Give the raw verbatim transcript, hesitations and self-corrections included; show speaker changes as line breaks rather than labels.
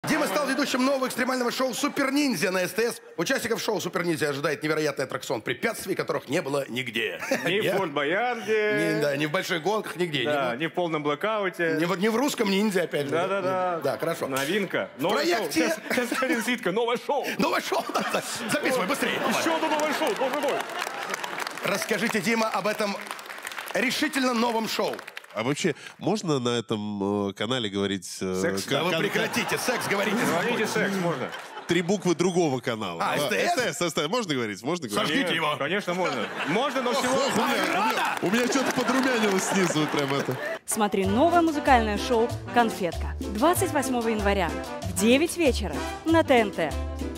Дима стал ведущим нового экстремального шоу «Супер Ниндзя» на СТС. Участников шоу «Супер Ниндзя» ожидает невероятный аттракцион препятствий, которых не было нигде.
Ни в Форт Боярде.
Да, ни в больших гонках, нигде.
Да, ни в полном блокауте.
Не в, не в русском ниндзя, опять же.
Да-да-да.
Да, хорошо.
Новинка. Новое
проекте...
шоу. Сейчас, сейчас Свитка, новое шоу.
Новое шоу. Записывай быстрее.
Еще одно новое шоу, боже мой.
Расскажите, Дима, об этом решительно новом шоу.
А вообще, можно на этом э, канале говорить... Э,
Секс?
Да вы прекратите, секс говорите.
Говорите секс, можно.
Три буквы другого канала.
А, СТС?
СТС, СТС. Можно говорить? Можно говорить?
Сожгите его.
Конечно, можно. Можно, но всего...
Ох, у меня, у меня, у меня что-то подрумянилось снизу, вот прям это.
Смотри новое музыкальное шоу «Конфетка» двадцать восьмого января в девять вечера на ТНТ.